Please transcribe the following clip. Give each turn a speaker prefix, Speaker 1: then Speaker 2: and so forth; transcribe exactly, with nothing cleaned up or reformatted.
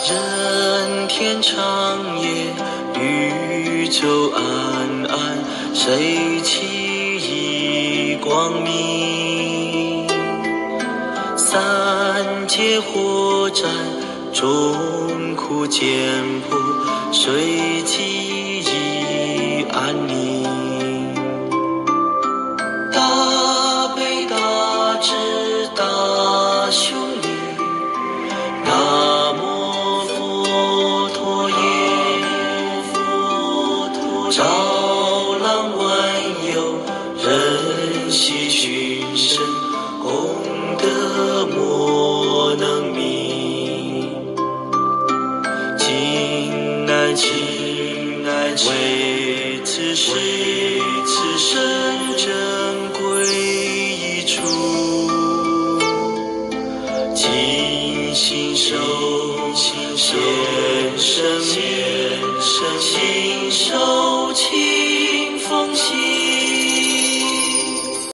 Speaker 1: 人天长夜，宇宙暗暗，谁起一光明？三界火战，众苦简朴，谁记忆安宁？大悲大智大雄力，南无佛陀耶，照览万有，人悉寻声，功德莫能名。今乃今乃为此世此生珍贵一处，尽心受献生命，心受清风行。